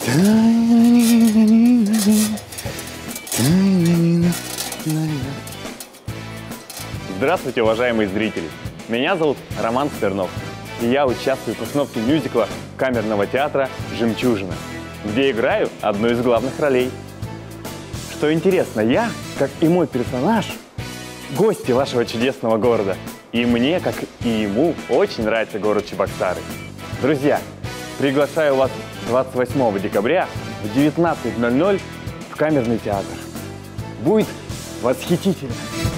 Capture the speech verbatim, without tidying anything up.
Здравствуйте, уважаемые зрители! Меня зовут Роман Смирнов, и я участвую в постановке мюзикла камерного театра «Жемчужина», где играю одну из главных ролей. Что интересно, я, как и мой персонаж, гости вашего чудесного города. И мне, как и ему, очень нравится город Чебоксары. Друзья, приглашаю вас двадцать восьмого декабря в девятнадцать ноль ноль в камерный театр. Будет восхитительно!